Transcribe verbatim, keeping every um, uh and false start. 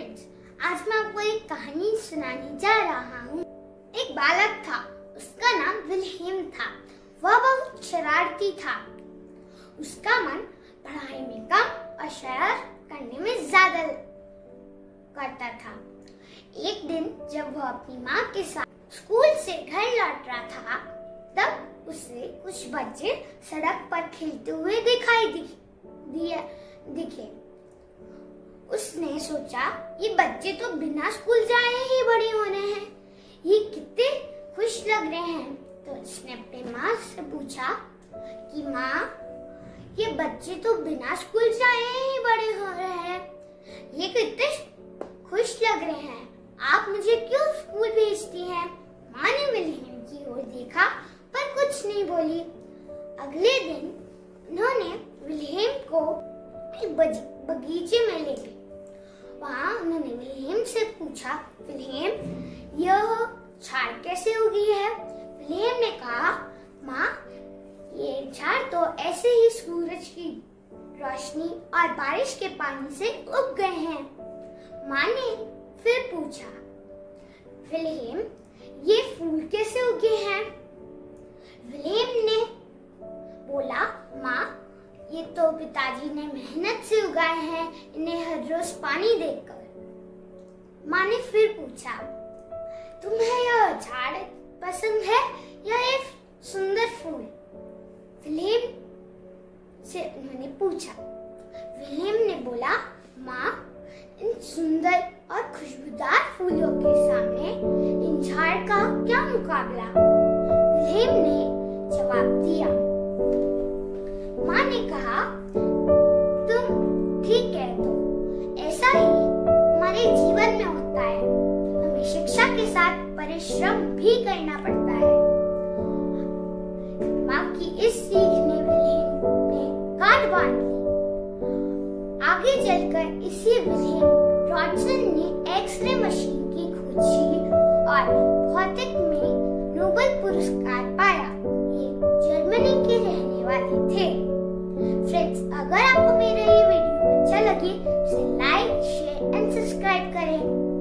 Friends, आज मैं आपको एक कहानी सुनाने जा रहा हूँ। एक बालक था, उसका नाम विल्हेम था। वह बहुत शरारती था। उसका मन पढ़ाई में कम और शरारत करने में ज्यादा करता था। एक दिन जब वह अपनी माँ के साथ स्कूल से घर लौट रहा था, तब उसे कुछ बच्चे सड़क पर खेलते हुए दिखाई दिए दिखे। उसने सोचा, ये बच्चे तो बिना स्कूल जाए ही बड़े हो रहे हैं, ये कितने खुश लग रहे हैं। तो उसने अपनी माँ से पूछा कि माँ, ये बच्चे तो बिना स्कूल जाए ही बड़े हो रहे हैं, ये कितने खुश लग रहे हैं, आप मुझे क्यों स्कूल भेजती हैं? माँ ने विल्हेम की ओर देखा पर कुछ नहीं बोली। अगले दिन उन्होंने विल्हेम को बगीचे में ले गए। वहाँ उन्होंने विल्हेम से पूछा, विल्हेम, यह झाड़ कैसे उगी है? विल्हेम ने कहा, माँ, ये झाड़ तो ऐसे ही सूरज की रोशनी और बारिश के पानी से उग गए हैं। माँ ने फिर पूछा, विल्हेम, ये फूल कैसे उगे हैं? विल्हेम ने बोला, माँ, ये तो पिताजी ने मेहनत से उगाए हैं, इन्हें हर रोज पानी देकर। माँ ने फिर पूछा, तुम्हें यह झाड़ पसंद है या ये सुंदर फूल? विल्हेम से उन्होंने पूछा। विल्हेम ने बोला, माँ, इन सुंदर और खुशबूदार फूलों के सामने इन झाड़ का क्या मुकाबला? विल्हेम ने जवाब दिया। माँ ने कहा, तुम ठीक कहते हो, ऐसा ही हमारे जीवन में होता है, हमें शिक्षा के साथ परिश्रम भी करना पड़ता है। माँ की इस सीख ने विल्हेम में गांठ बांध ली। आगे चलकर इसी विल्हेम रॉटसन ने एक्सरे मशीन की खोज की और भौतिक में नोबेल पुरस्कार पाया। ये जर्मनी के रहने वाले थे। फ्रेंड्स, अगर आपको मेरा ये वीडियो अच्छा लगे तो लाइक, शेयर एंड सब्सक्राइब करें।